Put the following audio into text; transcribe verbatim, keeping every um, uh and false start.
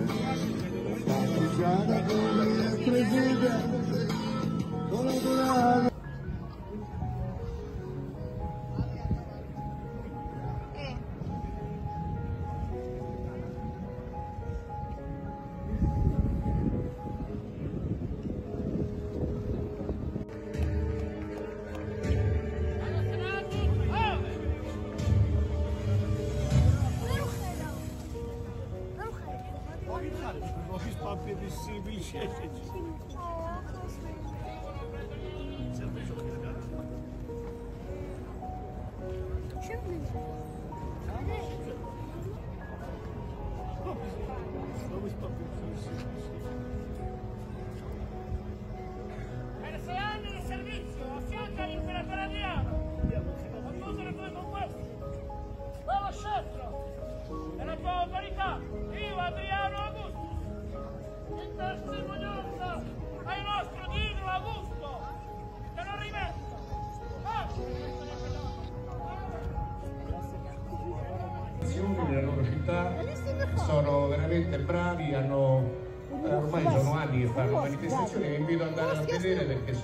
partigiana come è cresciuta, con la tua... Mogli papie wysypić siedzieć. Per sei anni di servizio a fianco all'imperatore Adriano, a tutte le tue conquiste, bravo scettro e la tua autorità, viva Adriano Augusto! In testimonianza ai nostro Dino Augusto, che non rimetta! Nella loro città sono veramente bravi, hanno, ormai sono anni che fanno manifestazioni, vi invito ad andare a vedere perché